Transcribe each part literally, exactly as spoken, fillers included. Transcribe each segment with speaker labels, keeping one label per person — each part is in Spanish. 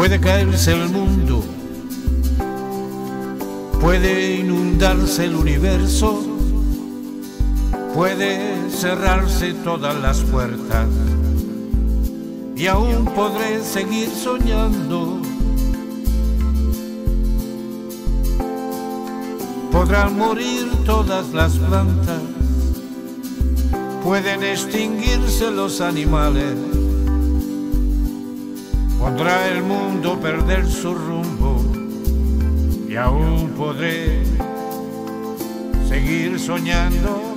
Speaker 1: Puede caerse el mundo, puede inundarse el universo, puede cerrarse todas las puertas y aún podré seguir soñando. Podrán morir todas las plantas, pueden extinguirse los animales, podrá el mundo perder su rumbo y aún podré seguir soñando.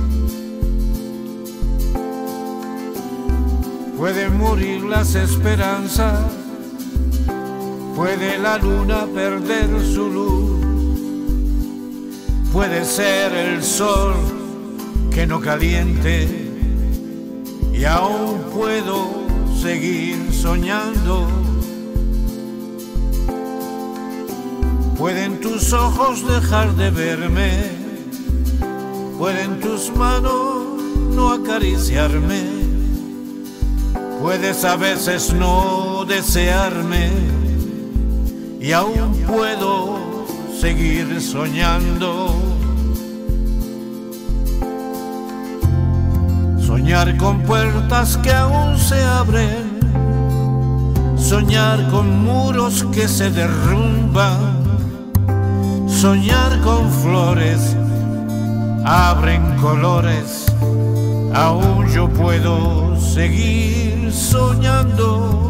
Speaker 1: Pueden morir las esperanzas, puede la luna perder su luz, puede ser el sol que no caliente y aún puedo seguir soñando. Pueden tus ojos dejar de verme, pueden tus manos no acariciarme, puedes a veces no desearme y aún puedo seguir soñando. Soñar con puertas que aún se abren, soñar con muros que se derrumban, soñar con flores, abren colores, aún yo puedo seguir soñando.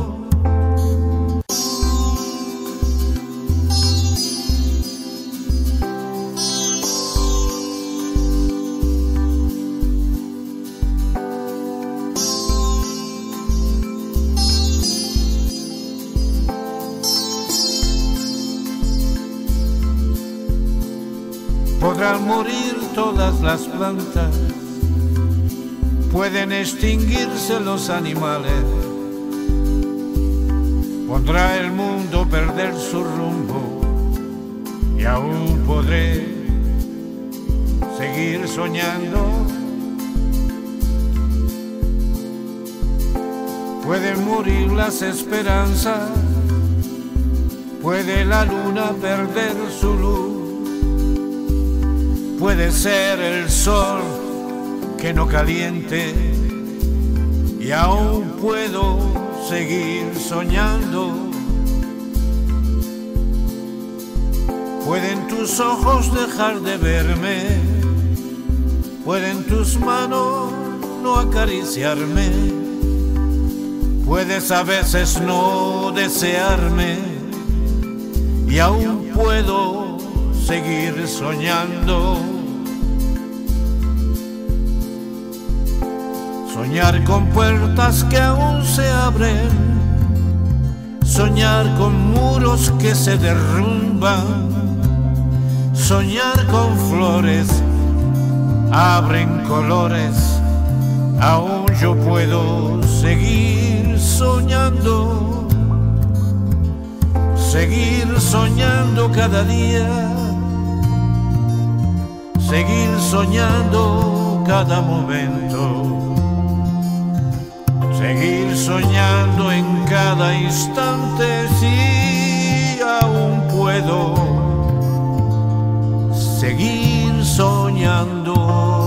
Speaker 1: Podrán morir todas las plantas, pueden extinguirse los animales, podrá el mundo perder su rumbo y aún podré seguir soñando. Pueden morir las esperanzas, puede la luna perder su luz, puede ser el sol que no caliente y aún puedo seguir soñando. Pueden tus ojos dejar de verme, pueden tus manos no acariciarme, puedes a veces no desearme y aún puedo seguir soñando. Soñar con puertas que aún se abren, soñar con muros que se derrumban, soñar con flores, abren colores, aún yo puedo seguir soñando, seguir soñando cada día, seguir soñando cada momento, seguir soñando en cada instante, si aún puedo seguir soñando.